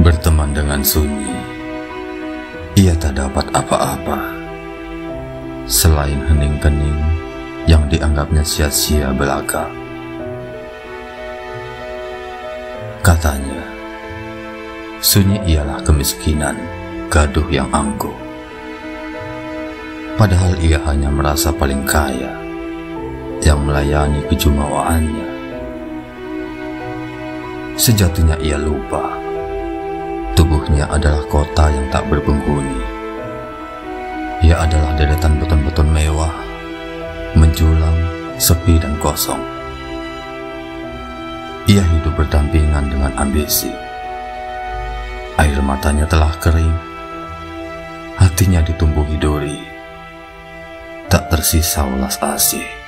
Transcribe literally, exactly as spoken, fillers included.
Berteman dengan sunyi, ia tak dapat apa-apa selain hening-kening yang dianggapnya sia-sia belaka. Katanya, sunyi ialah kemiskinan, gaduh yang angkuh. Padahal ia hanya merasa paling kaya yang melayani kejumawaannya. Sejatinya ia lupa tubuhnya adalah kota yang tak berpenghuni. Ia adalah deretan beton-beton mewah, menjulang, sepi dan kosong. Ia hidup berdampingan dengan ambisi. Air matanya telah kering, hatinya ditumbuhi duri, tak tersisa welas asih.